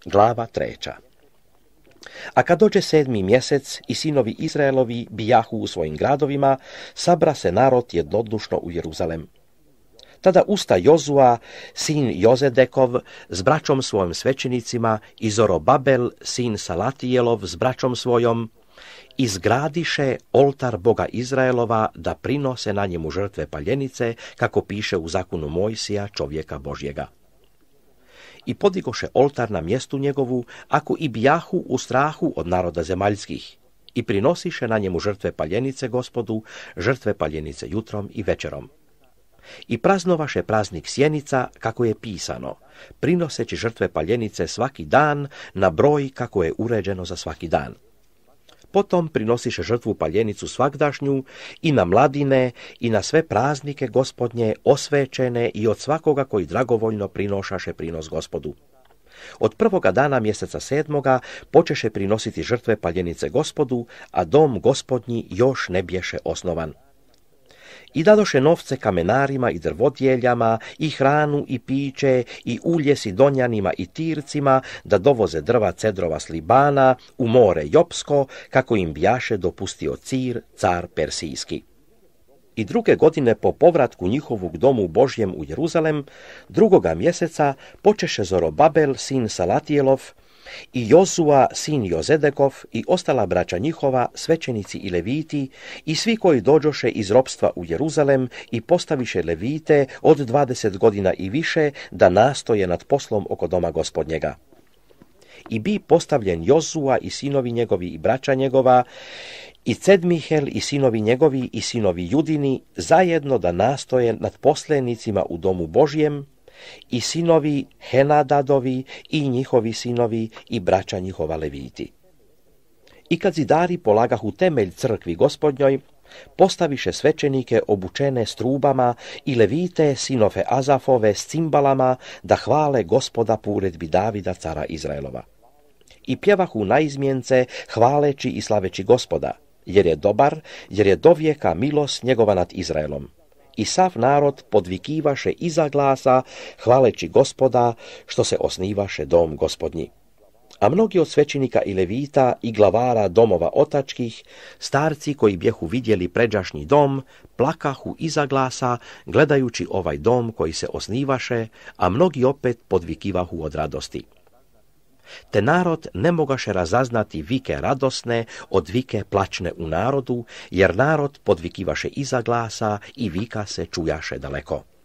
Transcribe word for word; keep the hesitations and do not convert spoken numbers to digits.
Glava treća. A kad dođe sedmi mjesec i sinovi Izraelovi bijahu u svojim gradovima, sabra se narod jednodušno u Jeruzalem. Tada usta Jozua, sin Jozedekov, s braćom svojim svećenicima i Zorobabel, sin Salatijelov, s braćom svojom, izgradiše oltar Boga Izraelova da prinose na njemu žrtve paljenice, kako piše u zakonu Mojsija, čovjeka Božjega. I podigoše oltar na mjestu njegovu, ako i bijahu u strahu od naroda zemaljskih, i prinosiše na njemu žrtve paljenice Gospodu, žrtve paljenice jutrom i večerom. I praznovaše praznik sjenica, kako je pisano, prinoseći žrtve paljenice svaki dan na broj kako je uređeno za svaki dan. Potom prinosiše žrtvu paljenicu svagdašnju i na mladine i na sve praznike Gospodnje osvećene i od svakoga koji dragovoljno prinošaše prinos Gospodu. Od prvoga dana mjeseca sedmoga počeše prinositi žrtve paljenice Gospodu, a dom Gospodnji još ne bješe osnovan. I dadoše novce kamenarima i drvodjeljama, i hranu i piće, i ulje Sidonjanima i Tircima, da dovoze drva cedrova s Libana u more Jopsko, kako im bjaše dopustio Cir, car Persijski. I druge godine po povratku njihovog domu Božjem u Jeruzalem, drugoga mjeseca počeše Zorobabel, sin Salatijelov, i Jozua, sin Jozedekov, i ostala braća njihova, svećenici i leviti, i svi koji dođoše iz ropstva u Jeruzalem, i postaviše levite od dvadeset godina i više, da nastoje nad poslom oko doma Gospodnjega. I bi postavljen Jozua i sinovi njegovi i braća njegova, i Cedmihel i sinovi njegovi i sinovi Judini, zajedno da nastoje nad poslenicima u domu Božjem, i sinovi Henadadovi i njihovi sinovi i braća njihova leviti. I kad zidari polagahu temelj crkvi Gospodnjoj, postaviše svećenike obučene s trubama i levite sinove Azafove s cimbalama, da hvale Gospoda po uredbi Davida cara Izraelova. I pjevahu naizmjence hvaleći i slaveći Gospoda, jer je dobar, jer je dovijeka milost njegova nad Izraelom. I sav narod podvikivaše iza glasa, hvaleći Gospoda, što se osnivaše dom Gospodnji. A mnogi od svećenika i levita i glavara domova otačkih, starci koji bjehu vidjeli pređašnji dom, plakahu iza glasa, gledajući ovaj dom koji se osnivaše, a mnogi opet podvikivahu od radosti. Te narod ne mogaše razaznati vike radosne od vike plačne u narodu, jer narod podvikivaše iza glasa i vika se čujaše daleko.